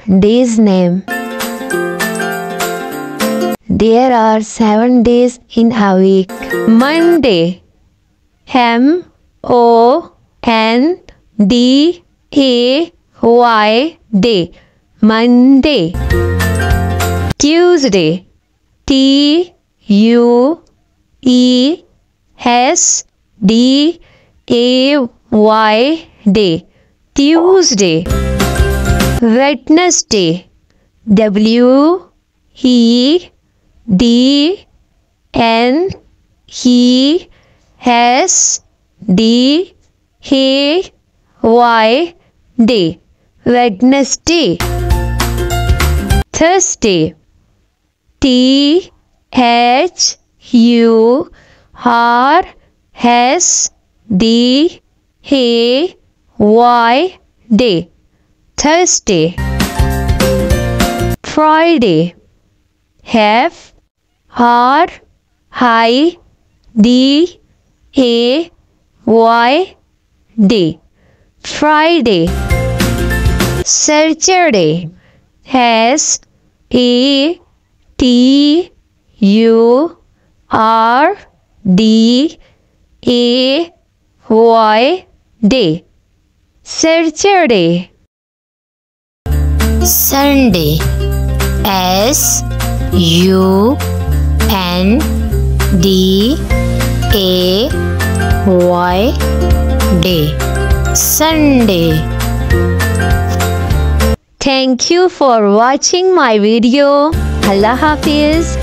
Day's name. There are 7 days in a week. Monday. M-O-N-D-A-Y. Day. Monday. Tuesday. T-U-E-S-D-A-Y. Day. Tuesday. Wednesday. W-E-D-N-E-S-D-A-Y. Day. Wednesday. Thursday. T-H-U-R-S-D-A-Y. Day. Thursday. Friday. F-R-I-D-A-Y. Day. Friday. Saturday. S-A-T-U-R-D-A-Y. Day. Saturday. Sunday. S-U-N-D-A-Y. Day. Sunday. Thank you for watching my video. Allah Hafiz.